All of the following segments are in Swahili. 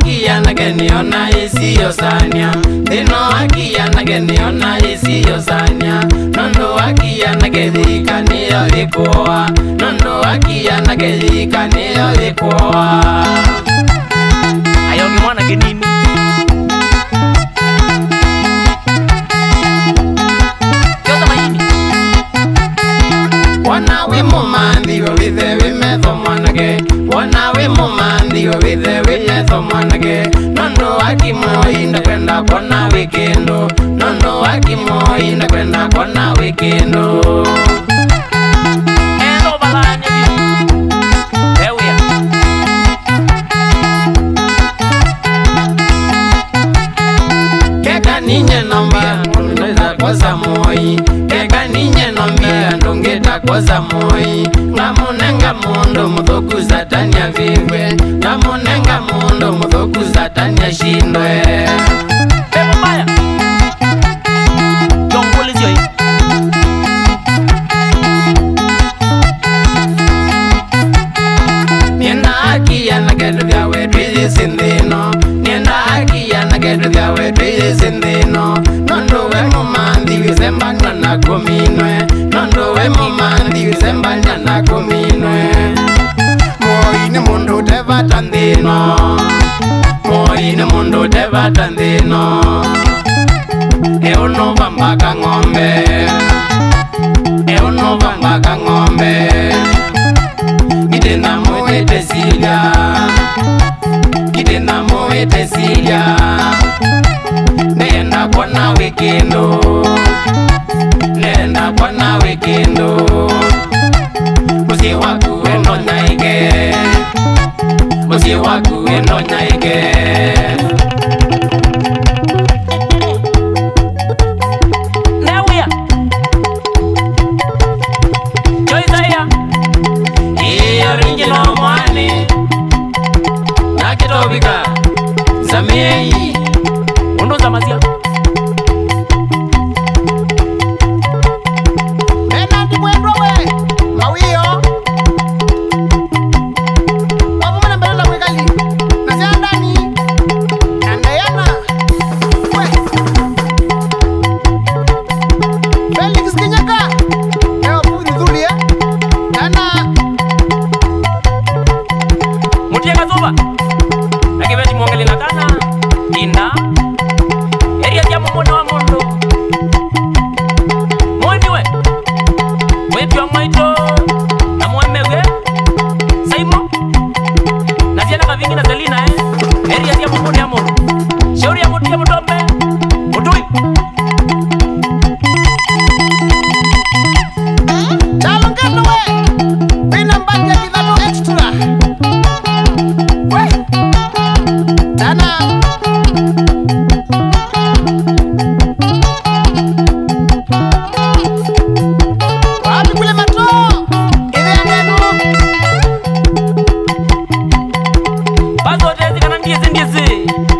akia na geniona isiyo sania Dino akia na geniona isiyo sania Nondo akia na gedika niyo likuwa Nondo akia na gedika niyo likuwa Ayo gimana genini Kyoza maini Wanawe mumandi wabithe wimetho mwanage Wanawe mumandi wabithe wimetho mwanage Nondo akimoi ndakwenda kona wikendo Nondo akimoi ndakwenda kona wikendo Endo balanya biyo Ewia Keka ninye nombia ndongeta koza moi Keka ninye nombia ndongeta koza moi Ngamunenga mundo muthoku zatania vivwe Ngamunenga mundo muthoku zatania shindwe Bebo maya Jonguli zio hii Nienda akia na gedu vya wetu ili sindino Nienda akia na gedu vya wetu ili sindino Nondo we mumandi wizembanya na kuminwe Nondo we mumandi wizembanya na kuminwe Moi ni mundu tevata ndino Moi ni mundu tevata ndino Euno vambaka ngombe Euno vambaka ngombe Gidena muwete silya Gidena muwete silya Nenda kona wikendo Nenda kona wikendo Musi waku eno nyaike Musi waku eno nyaike Ewia Joiza ya Iyo ringino mwani Nakitobika Zamei Undo za mazia Benadi mwendwa we Mawio Wapu mwana mbele la mwekali Nasea ndani Andayana We Felix Kinyaka Ewa puri dhuli Nana Mutiega zuba Nakibeti mwongeli na kana Inda Eria tia mumone wa mondo Mwani we Wepi wa mwaito Na mwemewe Saimo Na ziana kavingi na zelina Eria tia mumone wa mondo Shauri ya mutu ya mutombe Mutui Chalongano we Bina mbati ya kidhano extra We Tana Wapi kule mato Ile ya nenu Bazo tezi kana ndizi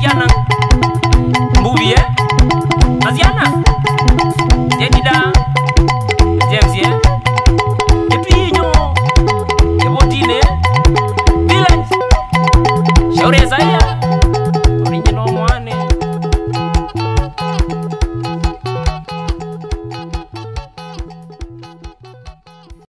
kiana mbuvi naziana